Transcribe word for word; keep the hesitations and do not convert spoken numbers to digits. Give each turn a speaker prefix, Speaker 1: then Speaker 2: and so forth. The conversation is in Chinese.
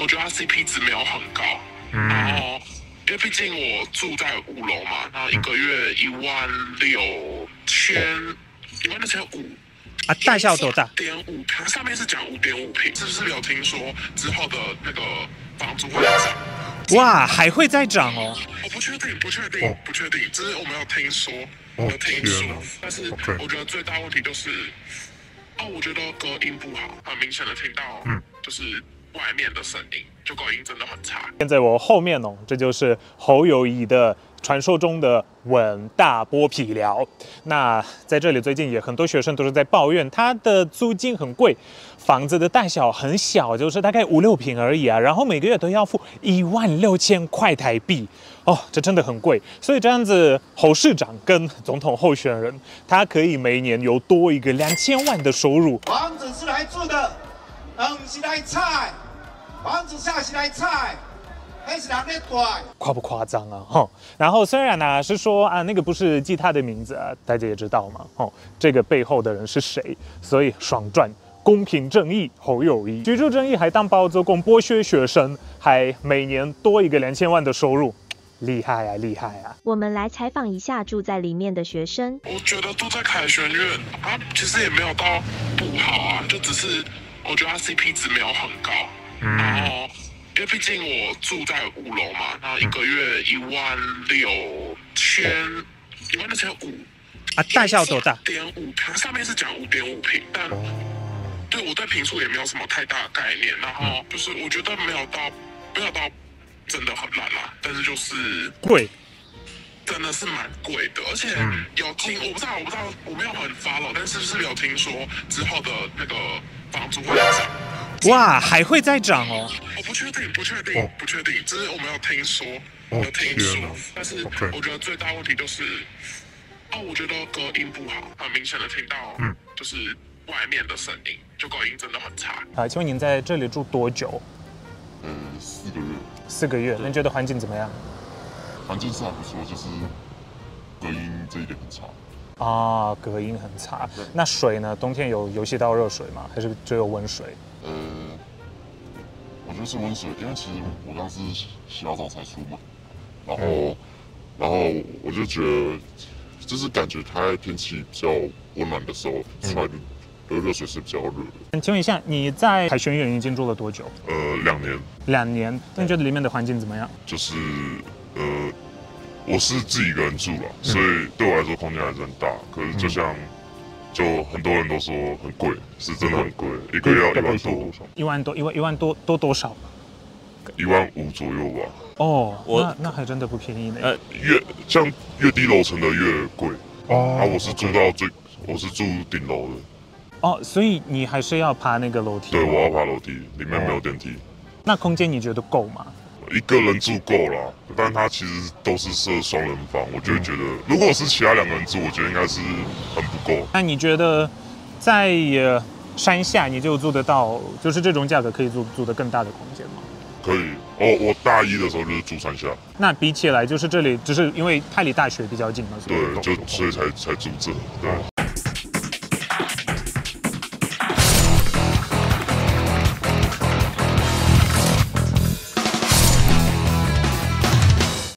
Speaker 1: 我觉得它 C P 值没有很高，嗯、然后因为毕竟我住在五楼嘛，然后一个月一万六千，一万六千五。
Speaker 2: 啊，大小多大？
Speaker 1: 点五平，上面是讲五点五平，是不是有听说之后的那个房租会涨？
Speaker 2: 哇，还会再涨哦！
Speaker 1: 我不确定，不确定，不确定，只是我们有听说，有听说，但是我觉得最大问题就是，哦，我觉得隔音不好，很明显的听到，就是外面的声音，就隔音真的很差。
Speaker 2: 现在我后面哦，这就是侯友宜的传说中的稳大剥皮寮。那在这里最近也很多学生都是在抱怨，他的租金很贵，房子的大小很小，就是大概五六平而已啊，然后每个月都要付一万六千块台币哦，这真的很贵。所以这样子，侯市长跟总统候选人，他可以每年有多一个两千万的收入。
Speaker 3: 房子是来住的，房是来菜，房子下是来菜。
Speaker 2: 夸不夸张啊？哈，然后虽然呢、啊、是说啊，那个不是记他的名字啊，大家也知道嘛，哦，这个背后的人是谁？所以爽赚，公平正义，侯友宜，居住正义还当包租公剥削学生，还每年多一个两千万的收入，厉害啊，厉害啊！
Speaker 4: 我们来采访一下住在里面的学生。
Speaker 1: 我觉得住在凯旋院啊，其实也没有到不好啊，就只是我觉得它 C P 值没有很高，嗯、然后。因为毕竟我住在五楼嘛，然后一个月一万六千，一万六千五。
Speaker 2: 啊，大小多大？
Speaker 1: 点五平，上面是讲五点五平，但对我对平数也没有什么太大的概念。然后就是我觉得没有到，没有到真的很烂啦，但是就是
Speaker 2: 贵，
Speaker 1: 真的是蛮贵的。而且有听，我不知道，我不知道，我没有很 follow，但是是有听说之后的那个房租会涨。
Speaker 2: 哇，还会再涨哦！
Speaker 1: 我不确定，不确定，不确定，只是我们有听说，有听说，但是我觉得最大问题就是，哦，我觉得隔音不好，很明显的听到，就是外面的声音，就隔音真的很差。
Speaker 2: 啊，请问您在这里住多久？
Speaker 5: 呃，四个月。
Speaker 2: 四个月，那你觉得环境怎么样？
Speaker 5: 环境是还不错，就是隔音这一点很差。
Speaker 2: 啊，隔音很差。那水呢？冬天有有洗到热水吗？还是只有温水？
Speaker 5: 呃，我觉得是温水，因为其实我刚是洗好澡才出门，然后，然后我就觉得，就是感觉它在天气比较温暖的时候出来的热水是比较热的。
Speaker 2: 请问一下，你在凯旋院已经住了多久？
Speaker 5: 呃，两年。
Speaker 2: 两年，那你觉得里面的环境怎么样？
Speaker 5: 就是呃，我是自己一个人住了，所以对我来说空间还是很大。可是就像。就很多人都说很贵，是真的很贵，一个月要一万多，
Speaker 2: 一万多，一万一万多多多少？
Speaker 5: 一万五左右吧。
Speaker 2: 哦，那那还真的不便宜呢。
Speaker 5: 呃，越像越低楼层的越贵。哦，啊，我是住到最，我是住顶楼的。
Speaker 2: 哦，所以你还是要爬那个楼梯？
Speaker 5: 对，我要爬楼梯，里面没有电梯。
Speaker 2: 那空间你觉得够吗？
Speaker 5: 一个人住够了，但它其实都是设双人房，我就会觉得，如果是其他两个人住，我觉得应该是很不够。
Speaker 2: 那你觉得在呃山下你就住得到，就是这种价格可以住住得更大的空间吗？
Speaker 5: 可以哦，我大一的时候就是住山下。
Speaker 2: 那比起来，就是这里只是因为太离大学比较近嘛，
Speaker 5: 对，就所以才才住这，对。